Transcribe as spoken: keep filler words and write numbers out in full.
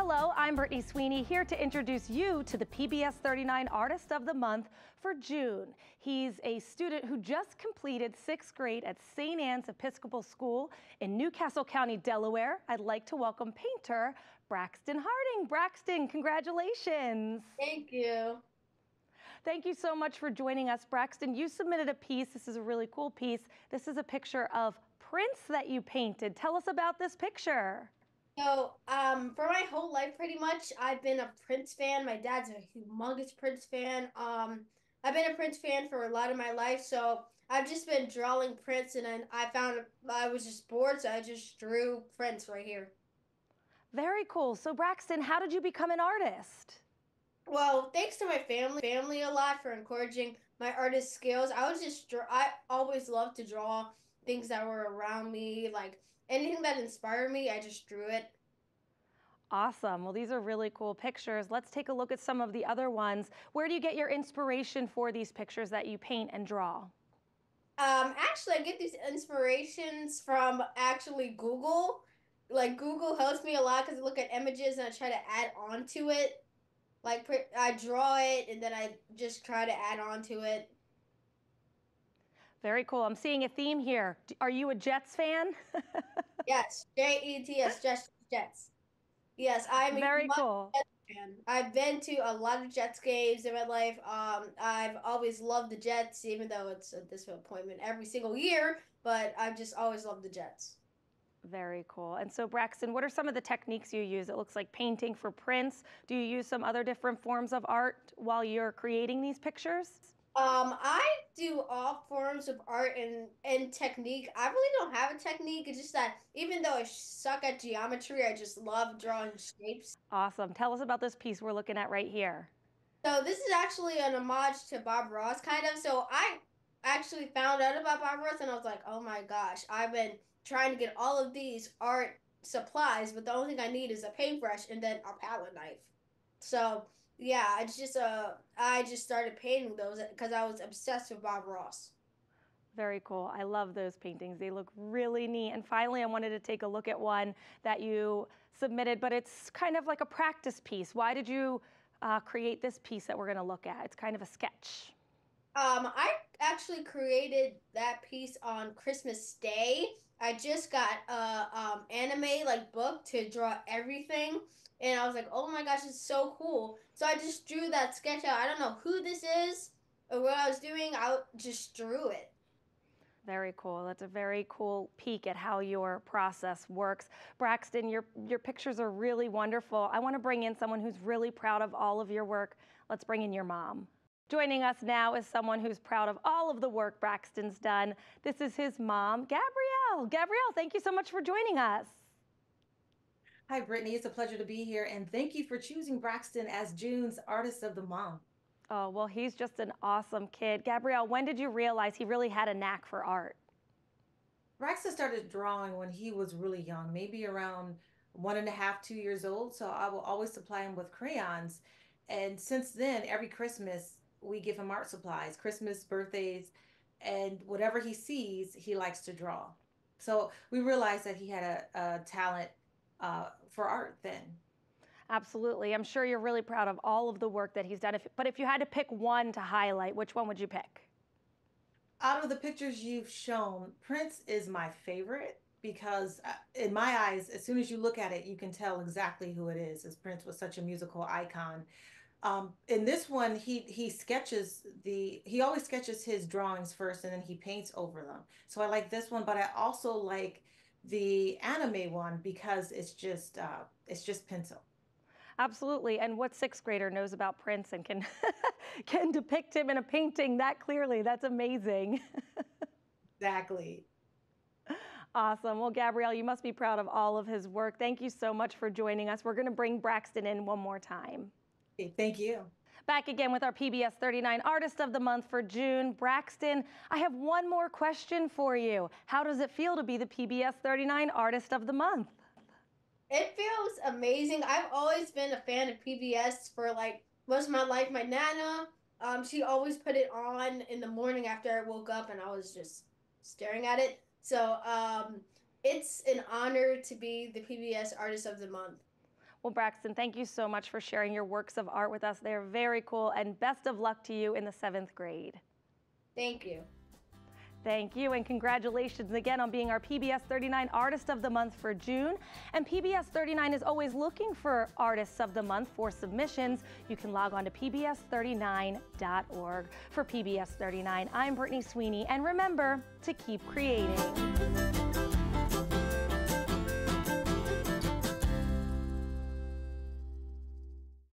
Hello, I'm Brittany Sweeney, here to introduce you to the P B S thirty-nine Artist of the Month for June. He's a student who just completed sixth grade at Saint Anne's Episcopal School in Newcastle County, Delaware. I'd like to welcome painter Braxton Harding. Braxton, congratulations. Thank you. Thank you so much for joining us, Braxton. You submitted a piece. This is a really cool piece. This is a picture of Prince that you painted. Tell us about this picture. So, um, for my whole life, pretty much, I've been a Prince fan. My dad's a humongous Prince fan. Um, I've been a Prince fan for a lot of my life, so I've just been drawing Prince, and then I found I was just bored, so I just drew Prince right here. Very cool. So, Braxton, how did you become an artist? Well, thanks to my family, family a lot for encouraging my artist skills. I was just draw. I always loved to draw things that were around me, like anything that inspired me. I just drew it. Awesome. Well, these are really cool pictures. Let's take a look at some of the other ones. Where do you get your inspiration for these pictures that you paint and draw? Um, actually, I get these inspirations from actually Google. Like Google helps me a lot because I look at images and I try to add on to it. Like I draw it and then I just try to add on to it. Very cool. I'm seeing a theme here. Are you a Jets fan? Yes, J E T S, Jets, Jets. Yes, I'm a Very huge cool. Jets fan. I've been to a lot of Jets games in my life. Um, I've always loved the Jets, even though it's a disappointment every single year, but I've just always loved the Jets. Very cool. And so, Braxton, what are some of the techniques you use? It looks like painting for prints. Do you use some other different forms of art while you're creating these pictures? Um, I do all forms of art and, and technique. I really don't have a technique. It's just that even though I suck at geometry, I just love drawing shapes. Awesome. Tell us about this piece we're looking at right here. So this is actually an homage to Bob Ross, kind of. So I actually found out about Bob Ross and I was like, oh my gosh, I've been trying to get all of these art supplies, but the only thing I need is a paintbrush and then a palette knife. So yeah, it's just uh I just started painting those because I was obsessed with Bob Ross. Very cool. I love those paintings. They look really neat. And finally, I wanted to take a look at one that you submitted, but it's kind of like a practice piece. Why did you uh, create this piece that we're going to look at? It's kind of a sketch. Um, I actually created that piece on Christmas Day. I just got a um, anime like book to draw everything, and I was like, "Oh my gosh, it's so cool!" So I just drew that sketch out. I don't know who this is or what I was doing. I just drew it. Very cool. That's a very cool peek at how your process works. Braxton, your, your pictures are really wonderful. I want to bring in someone who's really proud of all of your work. Let's bring in your mom. Joining us now is someone who's proud of all of the work Braxton's done. This is his mom, Gabrielle. Gabrielle, thank you so much for joining us. Hi, Brittany. It's a pleasure to be here, and thank you for choosing Braxton as June's Artist of the Month. Oh, well, he's just an awesome kid. Gabrielle, when did you realize he really had a knack for art? Braxton started drawing when he was really young, maybe around one and a half, two years old. So I will always supply him with crayons. And since then, every Christmas, we give him art supplies, Christmas, birthdays, and whatever he sees, he likes to draw. So we realized that he had a, a talent uh, for art then. Absolutely. I'm sure you're really proud of all of the work that he's done. If, but if you had to pick one to highlight, which one would you pick? Out of the pictures you've shown, Prince is my favorite because uh, in my eyes, as soon as you look at it, you can tell exactly who it is, as Prince was such a musical icon. Um, in this one, he he sketches the, he always sketches his drawings first and then he paints over them. So I like this one, but I also like the anime one because it's just, uh, it's just pencil. Absolutely. And what sixth grader knows about Prince and can can depict him in a painting that clearly? That's amazing. Exactly. Awesome. Well, Gabrielle, you must be proud of all of his work. Thank you so much for joining us. We're going to bring Braxton in one more time. Okay, thank you. Back again with our P B S thirty-nine Artist of the Month for June. Braxton, I have one more question for you. How does it feel to be the P B S thirty-nine Artist of the Month? It feels amazing. I've always been a fan of P B S for like most of my life. My nana, um, she always put it on in the morning after I woke up, and I was just staring at it. So um, it's an honor to be the P B S Artist of the Month. Well, Braxton, thank you so much for sharing your works of art with us. They're very cool, and best of luck to you in the seventh grade. Thank you. Thank you, and congratulations again on being our P B S thirty-nine Artist of the Month for June. And P B S thirty-nine is always looking for Artists of the Month for submissions. You can log on to P B S thirty-nine dot org. For P B S thirty-nine, I'm Brittany Sweeney, and remember to keep creating.